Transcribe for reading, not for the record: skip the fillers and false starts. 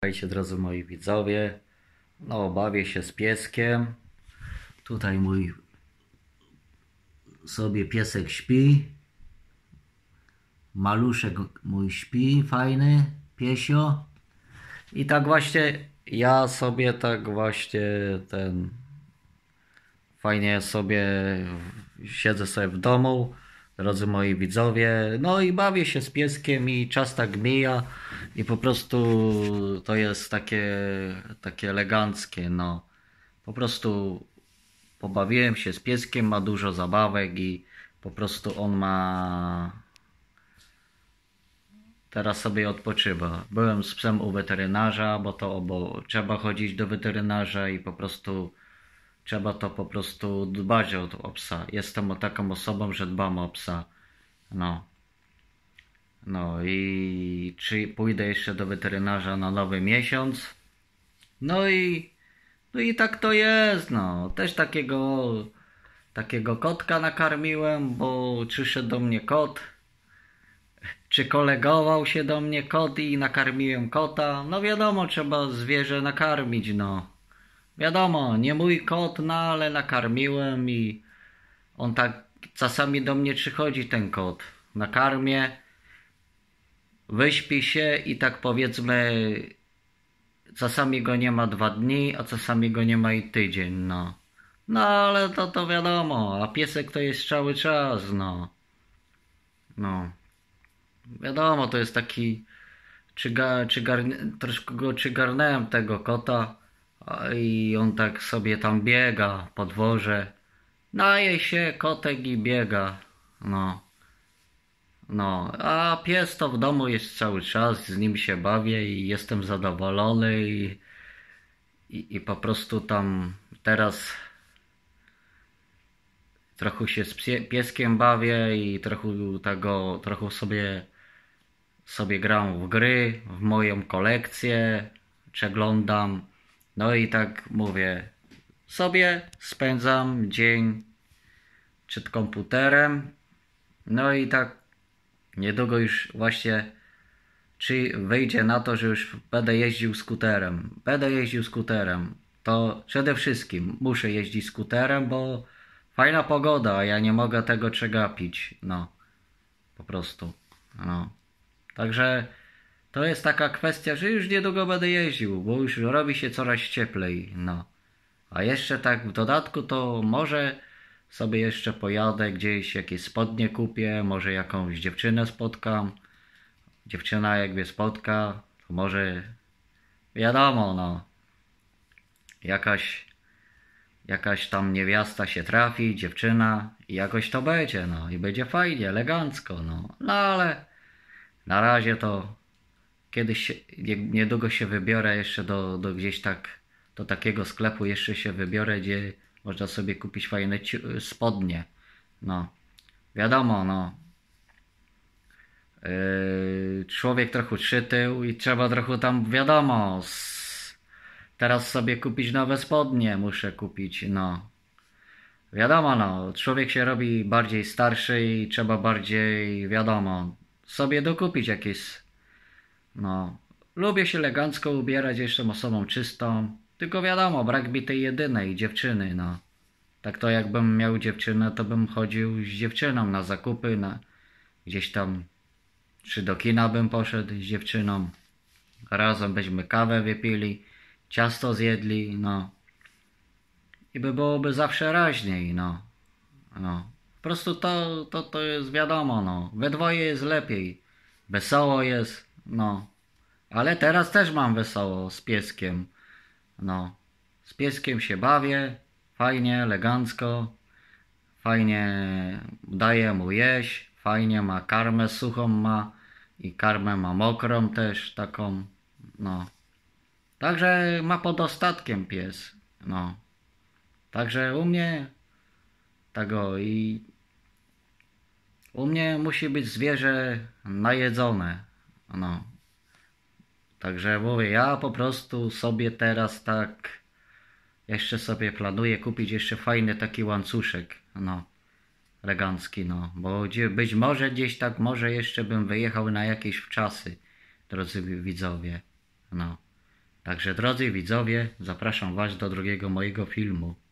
Witajcie drodzy moi widzowie. No, bawię się z pieskiem. Tutaj mój sobie piesek śpi. Maluszek mój śpi, fajny piesio. I tak właśnie ja sobie tak właśnie fajnie sobie siedzę sobie w domu, drodzy moi widzowie, no i bawię się z pieskiem i czas tak mija i po prostu to jest takie eleganckie, no. Po prostu pobawiłem się z pieskiem, ma dużo zabawek i po prostu on teraz sobie odpoczywa. Byłem z psem u weterynarza, bo trzeba chodzić do weterynarza i po prostu trzeba to po prostu dbać o psa. Jestem taką osobą, że dbam o psa. No i czy pójdę jeszcze do weterynarza na nowy miesiąc? No i tak to jest, no. Też takiego kotka nakarmiłem, bo przyszedł do mnie kot. Czy kolegował się do mnie kot i nakarmiłem kota? No wiadomo, trzeba zwierzę nakarmić, no. Wiadomo, nie mój kot, no ale nakarmiłem i on tak czasami do mnie przychodzi, ten kot. Nakarmię, wyśpi się i tak powiedzmy czasami go nie ma 2 dni, a czasami go nie ma i tydzień, no. No ale to wiadomo, a piesek to jest cały czas, no. No. Wiadomo, to jest taki troszkę go przygarnąłem tego kota i on tak sobie tam biega po dworze. Naje się kotek i biega. No, a pies to w domu jest cały czas, z nim się bawię i jestem zadowolony i po prostu tam teraz trochę się z pieskiem bawię i trochę sobie gram w gry, w moją kolekcję, przeglądam. No i tak mówię, sobie spędzam dzień przed komputerem. No i tak niedługo już właśnie czy wyjdzie na to, że już będę jeździł skuterem. To przede wszystkim muszę jeździć skuterem, bo fajna pogoda, a ja nie mogę tego przegapić. No, po prostu. No. Także to jest taka kwestia, że już niedługo będę jeździł, bo już robi się coraz cieplej. No. A jeszcze tak w dodatku to może sobie jeszcze pojadę gdzieś, jakieś spodnie kupię, może jakąś dziewczynę spotkam. Dziewczyna jak mnie spotka, to może wiadomo, no. Jakaś tam niewiasta się trafi, dziewczyna i jakoś to będzie, no. I będzie fajnie, elegancko, no. No ale na razie to niedługo się wybiorę jeszcze do gdzieś tak, do takiego sklepu jeszcze się wybiorę, gdzie można sobie kupić fajne spodnie. No, wiadomo, no. Człowiek trochę przytył i trzeba trochę tam, wiadomo, teraz sobie kupić nowe spodnie muszę kupić, no. Wiadomo, no, człowiek się robi bardziej starszy i trzeba bardziej, wiadomo, sobie dokupić jakieś, no. Lubię się elegancko ubierać, jestem osobą czystą, tylko wiadomo, brak mi tej jedynej dziewczyny, no. Tak to jakbym miał dziewczynę, to bym chodził z dziewczyną na zakupy, gdzieś tam, czy do kina bym poszedł z dziewczyną. Razem byśmy kawę wypili, ciasto zjedli, no. I byłoby zawsze raźniej, no. No. Po prostu to jest wiadomo, no. We dwoje jest lepiej. Wesoło jest, no. Ale teraz też mam wesoło z pieskiem. No. Z pieskiem się bawię. Fajnie, elegancko. Fajnie daję mu jeść. Fajnie ma karmę suchą ma. I karmę ma mokrą też taką. No. Także ma pod dostatkiem pies. No. Także u mnie musi być zwierzę najedzone. No. Także mówię, ja po prostu sobie teraz tak jeszcze sobie planuję kupić jeszcze fajny taki łańcuszek, no, elegancki, no, bo być może gdzieś tak, może jeszcze bym wyjechał na jakieś wczasy, drodzy widzowie, no. Także drodzy widzowie, zapraszam Was do drugiego mojego filmu.